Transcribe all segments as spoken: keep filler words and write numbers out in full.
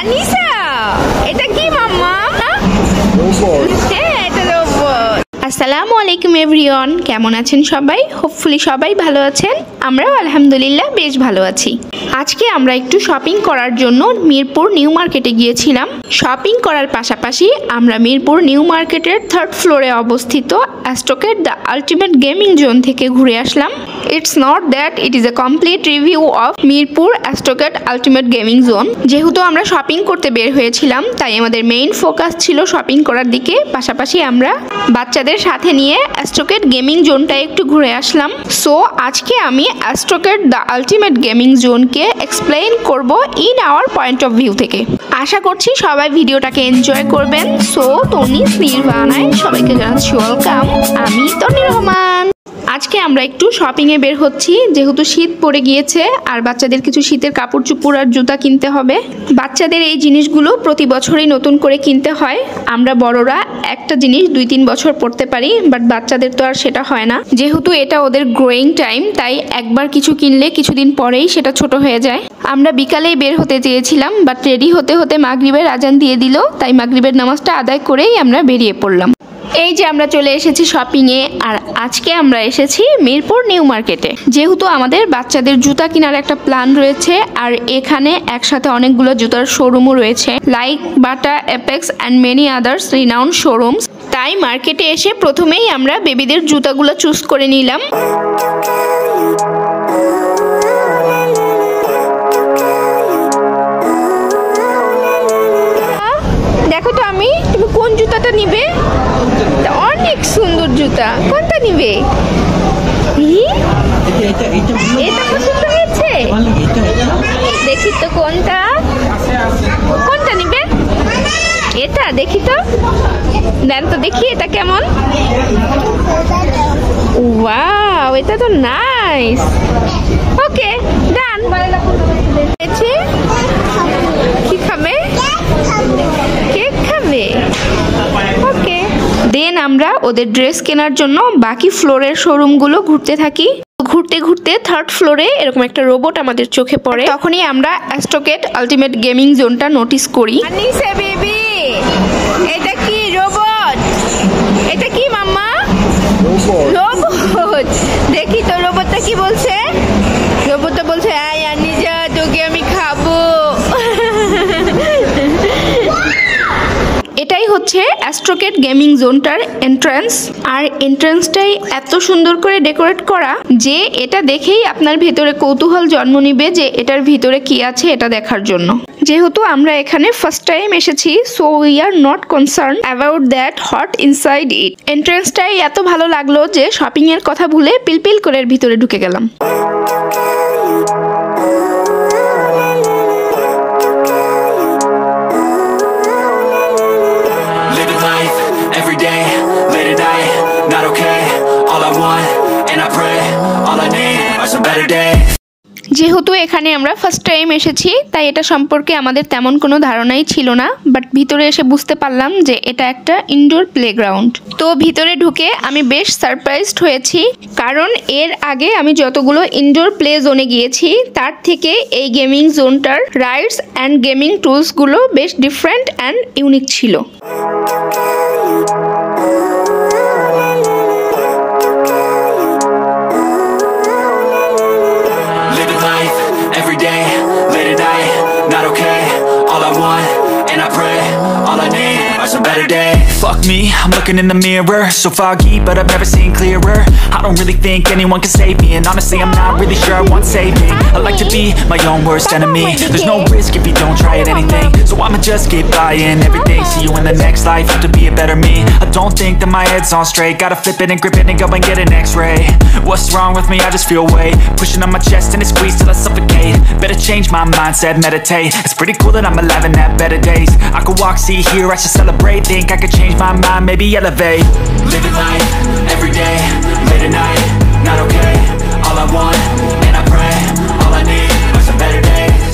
আনিসা এটা কি মাম্মা? হ্যাঁ এটা রোবট। আসসালামু আলাইকুম এভরিওয়ান, কেমন আছেন সবাই? হোপফুলি সবাই ভালো আছেন, আমরাও আলহামদুলিল্লাহ বেশ ভালো আছি। আজকে আমরা একটু শপিং করার জন্য মিরপুর নিউ মার্কেটে গিয়েছিলাম। শপিং করার পাশাপাশি আমরা মিরপুর নিউ মার্কেটের থার্ড ফ্লোরে অবস্থিত Astrocade the ultimate gaming zone থেকে ঘুরে আসলাম। It's not that it is a complete review of Mirpur Astrocade ultimate gaming zone. যেহেতু আমরা শপিং করতে বের হয়েছিলাম, তাই আমাদের মেইন ফোকাস ছিল শপিং করার দিকে। পাশাপাশি আমরা বাচ্চাদের সাথে নিয়ে অ্যাস্ট্রোকেড গেমিং জোনটা একটু ঘুরে আসলাম। সো আজকে আমি অ্যাস্ট্রোকেড দ্য আলটিমেট গেমিং জোনকে এক্সপ্লেইন করব in our point of view থেকে। আশা করছি সবাই ভিডিওটাকে এনজয় করবেন। সো তনিস নির্বাণায় সবাইকে জানাচ্ছি ওয়েলকাম। আমি তনি রহমান। আজকে আমরা একটু শপিংয়ে বের হচ্ছি, যেহেতু শীত পড়ে গিয়েছে আর বাচ্চাদের কিছু শীতের কাপড় চোপড় আর জুতা কিনতে হবে। বাচ্চাদের এই জিনিসগুলো প্রতি বছরই নতুন করে কিনতে হয়। আমরা বড়রা একটা জিনিস দুই তিন বছর পরতে পারি, বাট বাচ্চাদের তো আর সেটা হয় না। যেহেতু এটা ওদের গ্রোয়িং টাইম, তাই একবার কিছু কিনলে কিছুদিন পরেই সেটা ছোট হয়ে যায়। আমরা বিকালেই বের হতে চেয়েছিলাম, বাট রেডি হতে হতে মাগরিবের আজান দিয়ে দিল, তাই মাগরিবের নামাজটা আদায় করেই আমরা বেরিয়ে পড়লাম। এই যে আমরা চলে এসেছি শপিংয়ে, আর আজকে আমরা এসেছি মিরপুর নিউ মার্কেটে। যেহেতু আমাদের বাচ্চাদের জুতা কেনার একটা প্ল্যান রয়েছে, আর এখানে একসাথে অনেকগুলো জুতার শোরুমও রয়েছে, like Bata, Apex and many others renowned showrooms. তাই মার্কেটে এসে প্রথমেই আমরা বেবিদের জুতাগুলো চুজ করে নিলাম। দেখো তো আমি, তুমি কোন জুতাটা নিবে? অনেক সুন্দর জুতা, কোনটা নিবে? এটা পছন্দ হয়েছে? দেখি তো কোনটা কোনটা নিবে। এটা দেখি তো, দেন তো দেখি এটা কেমন। ওয়াও, এটা তো নাইস। ওকে ডান। কি খাবে? কেক খাবে? ওকে। দেন আমরা ওদের ড্রেস কেনার জন্য বাকি ফ্লোরের শোরুমগুলো ঘুরতে থাকি। ঘুরতে ঘুরতে থার্ড ফ্লোরে এরকম একটা রোবট আমাদের চোখে পড়ে। তখনই আমরা অ্যাস্ট্রোকেড আলটিমেট গেমিং জোনটা নোটিস করি। আনিসা বেবি, এটা কি রোবট? এটা কি মাম্মা? রোবট। দেখি তো রোবটটা কি বলছে। রোবটটা বলছে, আয় আনিসা, তোকে আমি খাবো। এটাই হচ্ছে অ্যাস্ট্রোকেড গেমিং জোনটার এন্ট্রান্স। আর এন্ট্রান্সটাই এত সুন্দর করে ডেকোরেট করা যে এটা দেখেই আপনার ভেতরে কৌতূহল জন্ম নিবে যে এটার ভিতরে কি আছে এটা দেখার জন্য। যেহেতু আমরা এখানে ফার্স্ট টাইম এসেছি, so we are not concern about that hot inside it. এন্ট্রান্সটাই এত ভালো লাগলো যে শপিং এর কথা ভুলে পিলপিল করে এর ভিতরে ঢুকে গেলাম। যেহেতু এখানে আমরা ফার্স্ট টাইম এসেছি, তাই এটা সম্পর্কে আমাদের তেমন কোনো ধারণাই ছিল না, বাট ভিতরে এসে বুঝতে পারলাম যে এটা একটা ইনডোর প্লেগ্রাউন্ড। তো ভিতরে ঢুকে আমি বেশ সারপ্রাইজড হয়েছি, কারণ এর আগে আমি যতগুলো ইনডোর প্লে জোনে গিয়েছি তার থেকে এই গেমিং জোনটার রাইডস অ্যান্ড গেমিং টুলসগুলো বেশ ডিফারেন্ট অ্যান্ড ইউনিক ছিল। Fuck me, I'm looking in the mirror, so foggy, but I've never seen clearer. I don't really think anyone can save me, and honestly I'm not really sure I want saving. I like to be my own worst enemy. There's no risk if you don't try at anything, so I'ma just keep buying everything. See you in the next life, have to be a better me. I don't think that my head's on straight, gotta flip it and grip it and go and get an x-ray. What's wrong with me? I just feel weight pushing on my chest and it squeezes till I suffocate. Better change my mindset, meditate. It's pretty cool that I'm alive and have better days. I could walk, see, hear, I should celebrate. Think I could change my mind, maybe elevate. Living life, every day, late at night, not okay. All I want, and I pray, all I need are some better days.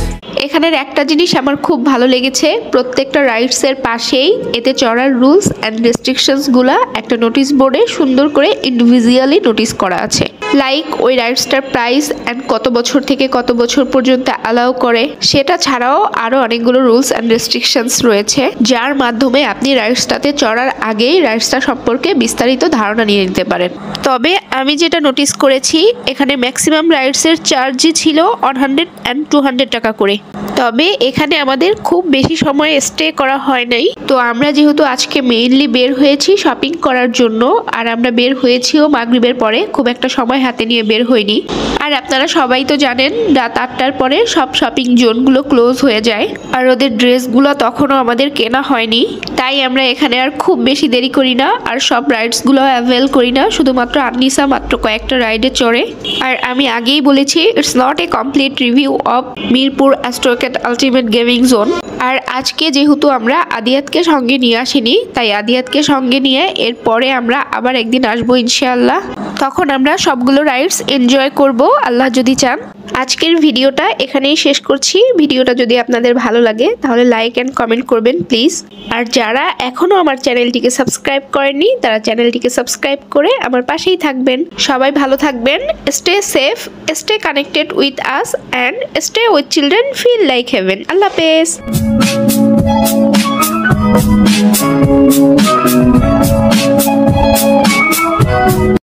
এখানের একটা জিনিস আমার খুব ভালো লেগেছে, প্রত্যেকটা রাইডসের পাশেই এতে চড়ার রুলস অ্যান্ড রেস্ট্রিকশনসগুলো একটা নোটিশ বোর্ডে সুন্দর করে ইন্ডিভিজুয়ালি নোটিস করা আছে। লাইক ওই রাইডসটার প্রাইস অ্যান্ড কত বছর থেকে কত বছর পর্যন্ত অ্যালাউ করে, সেটা ছাড়াও আরও অনেকগুলো রুলস অ্যান্ড রেস্ট্রিকশনস রয়েছে, যার মাধ্যমে আপনি রাইডসটাতে চড়ার আগেই রাইডসটা সম্পর্কে বিস্তারিত ধারণা নিয়ে নিতে পারেন। তবে আমি যেটা নোটিস করেছি, এখানে ম্যাক্সিমাম রাইডসের চার্জই ছিল one hundred and two hundred টাকা করে। তবে এখানে আমাদের খুব বেশি সময় স্টে করা হয় নাই, তো আমরা যেহেতু আজকে মেইনলি বের হয়েছি শপিং করার জন্য, আর আমরা বের হয়েছিও মাগরিবের পরে, খুব একটা সময় হাতে নিয়ে বের হইনি। আর আপনারা সবাই তো জানেন রাত আটটার পরে সব শপিং জোনগুলো ক্লোজ হয়ে যায়, আর ওদের ড্রেসগুলো তখনও আমাদের কেনা হয়নি। তাই আমরা এখানে আর খুব বেশি দেরি করি না, আর সব রাইডসগুলো অ্যাভেল করি না, শুধুমাত্র আননিসা মাত্র কয়েকটা রাইডে চড়ে। আর আমি আগেই বলেছি, it's not a complete review of Mirpur Astrocade ultimate gaming zone. আর আজকে যেহেতু আমরা আদিয়াতকে সঙ্গে নিয়ে আসিনি, তাই আদিয়াতকে সঙ্গে নিয়ে এরপরে আমরা আবার একদিন আসবো ইনশাআল্লাহ, তখন আমরা সবগুলো রাইডস এনজয় করব আল্লাহ যদি চান। আজকের ভিডিওটা এখানেই শেষ করছি। ভিডিওটা যদি আপনাদের ভালো লাগে তাহলে লাইক অ্যান্ড কমেন্ট করবেন প্লিজ। আর যারা এখনও আমার চ্যানেলটিকে সাবস্ক্রাইব করেননি তারা চ্যানেলটিকে সাবস্ক্রাইব করে আমার পাশেই থাকবেন। সবাই ভালো থাকবেন, stay safe, stay connected with us and stay with children feel like heaven. আল্লাহ হাফেজ।